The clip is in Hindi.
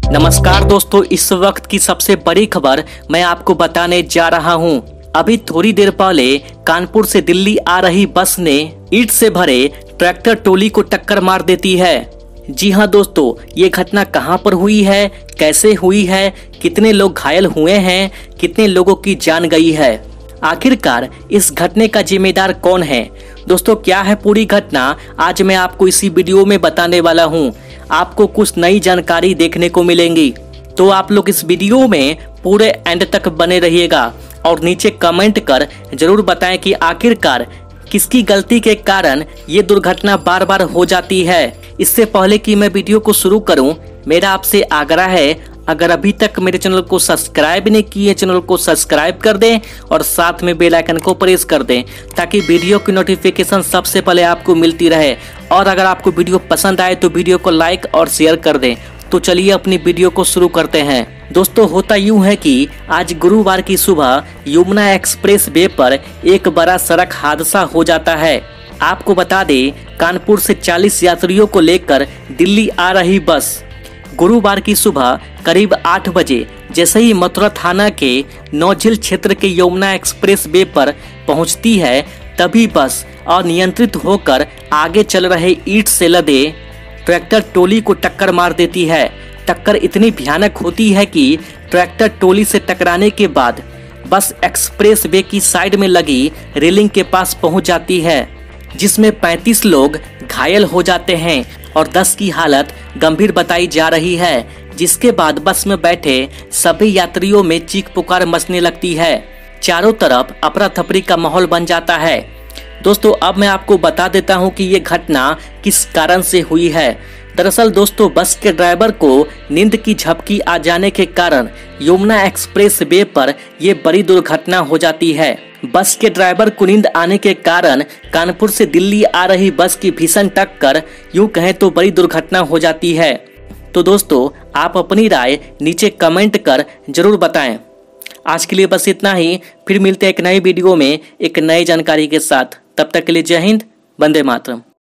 नमस्कार दोस्तों, इस वक्त की सबसे बड़ी खबर मैं आपको बताने जा रहा हूं। अभी थोड़ी देर पहले कानपुर से दिल्ली आ रही बस ने ईंट से भरे ट्रैक्टर ट्रॉली को टक्कर मार देती है। जी हां दोस्तों, ये घटना कहां पर हुई है, कैसे हुई है, कितने लोग घायल हुए हैं, कितने लोगों की जान गई है, आखिरकार इस घटने का जिम्मेदार कौन है। दोस्तों, क्या है पूरी घटना, आज मैं आपको इसी वीडियो में बताने वाला हूं। आपको कुछ नई जानकारी देखने को मिलेंगी, तो आप लोग इस वीडियो में पूरे एंड तक बने रहिएगा और नीचे कमेंट कर जरूर बताएं कि आखिरकार किसकी गलती के कारण ये दुर्घटना बार बार हो जाती है। इससे पहले कि मैं वीडियो को शुरू करूं, मेरा आपसे आग्रह है, अगर अभी तक मेरे चैनल को सब्सक्राइब नहीं किए, चैनल को सब्सक्राइब कर दें और साथ में बेल आइकन को प्रेस कर दें ताकि वीडियो की नोटिफिकेशन सबसे पहले आपको मिलती रहे। और अगर आपको वीडियो पसंद आए तो वीडियो को लाइक और शेयर कर दें। तो चलिए अपनी वीडियो को शुरू करते हैं। दोस्तों, होता यूं है कि आज गुरुवार की सुबह यमुना एक्सप्रेस वे पर एक बड़ा सड़क हादसा हो जाता है। आपको बता दें, कानपुर से 40 यात्रियों को लेकर दिल्ली आ रही बस गुरुवार की सुबह करीब 8 बजे जैसे ही मथुरा थाना के नौझील क्षेत्र के यमुना एक्सप्रेस वे पर पहुंचती है, तभी बस अनियंत्रित होकर आगे चल रहे ईंट से लदे ट्रैक्टर ट्रॉली को टक्कर मार देती है। टक्कर इतनी भयानक होती है कि ट्रैक्टर ट्रॉली से टकराने के बाद बस एक्सप्रेस वे की साइड में लगी रेलिंग के पास पहुंच जाती है, जिसमें 35 लोग घायल हो जाते हैं और 10 की हालत गंभीर बताई जा रही है। जिसके बाद बस में बैठे सभी यात्रियों में चीख पुकार मचने लगती है। चारों तरफ अफरा तफरी का माहौल बन जाता है। दोस्तों, अब मैं आपको बता देता हूं कि ये घटना किस कारण से हुई है। दरअसल दोस्तों, बस के ड्राइवर को नींद की झपकी आ जाने के कारण यमुना एक्सप्रेस वे पर यह बड़ी दुर्घटना हो जाती है। बस के ड्राइवर को नींद आने के कारण कानपुर से दिल्ली आ रही बस की भीषण टक्कर यूं कहें तो बड़ी दुर्घटना हो जाती है। तो दोस्तों, आप अपनी राय नीचे कमेंट कर जरूर बताएं। आज के लिए बस इतना ही, फिर मिलते हैं एक नई वीडियो में एक नई जानकारी के साथ। तब तक के लिए जय हिंद, वंदे मातरम।